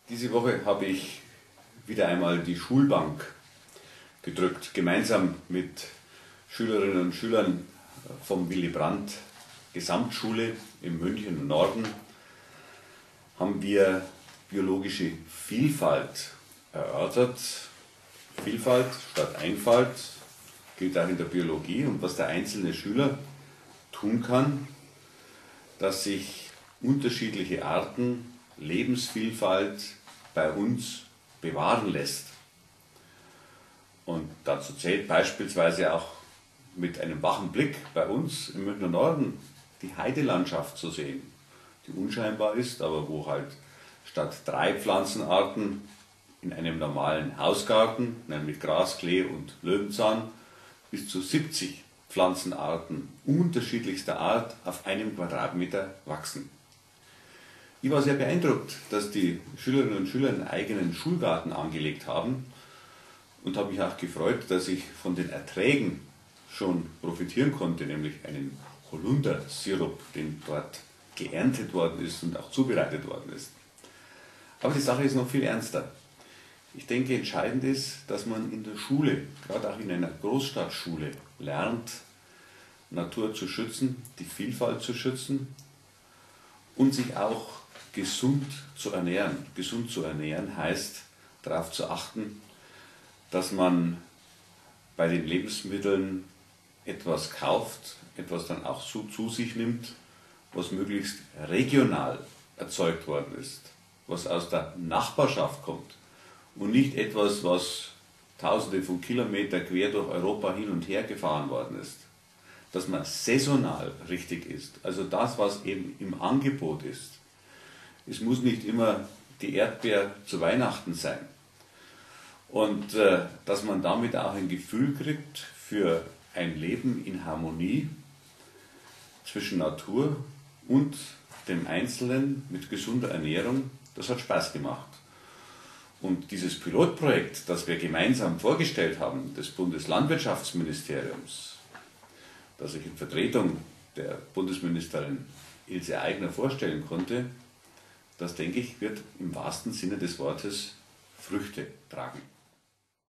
Diese Woche habe ich wieder einmal die Schulbank gedrückt, gemeinsam mit Schülerinnen und Schülern vom Willy Brandt Gesamtschule im Münchner Norden haben wir biologische Vielfalt erörtert. Vielfalt statt Einfalt gilt auch in der Biologie, und was der einzelne Schüler tun kann, dass sich unterschiedliche Arten Lebensvielfalt bei uns bewahren lässt. Und dazu zählt beispielsweise auch mit einem wachen Blick bei uns im Münchner Norden die Heidelandschaft zu sehen, die unscheinbar ist, aber wo halt statt 3 Pflanzenarten in einem normalen Hausgarten, nämlich Gras, Klee und Löwenzahn, bis zu 70 Pflanzenarten unterschiedlichster Art auf einem Quadratmeter wachsen. Ich war sehr beeindruckt, dass die Schülerinnen und Schüler einen eigenen Schulgarten angelegt haben, und habe mich auch gefreut, dass ich von den Erträgen schon profitieren konnte, nämlich einen Holundersirup, den dort geerntet worden ist und auch zubereitet worden ist. Aber die Sache ist noch viel ernster. Ich denke, entscheidend ist, dass man in der Schule, gerade auch in einer Großstadtschule, lernt, Natur zu schützen, die Vielfalt zu schützen und sich auch gesund zu ernähren. Gesund zu ernähren heißt, darauf zu achten, dass man bei den Lebensmitteln etwas kauft, etwas dann auch zu sich nimmt, was möglichst regional erzeugt worden ist, was aus der Nachbarschaft kommt und nicht etwas, was Tausende von Kilometern quer durch Europa hin und her gefahren worden ist. Dass man saisonal richtig ist, also das, was eben im Angebot ist. Es muss nicht immer die Erdbeer zu Weihnachten sein. Und dass man damit auch ein Gefühl kriegt für ein Leben in Harmonie zwischen Natur und dem Einzelnen mit gesunder Ernährung, das hat Spaß gemacht. Und dieses Pilotprojekt, das wir gemeinsam vorgestellt haben, des Bundeslandwirtschaftsministeriums, das ich in Vertretung der Bundesministerin Ilse Aigner vorstellen konnte, das, denke ich, wird im wahrsten Sinne des Wortes Früchte tragen.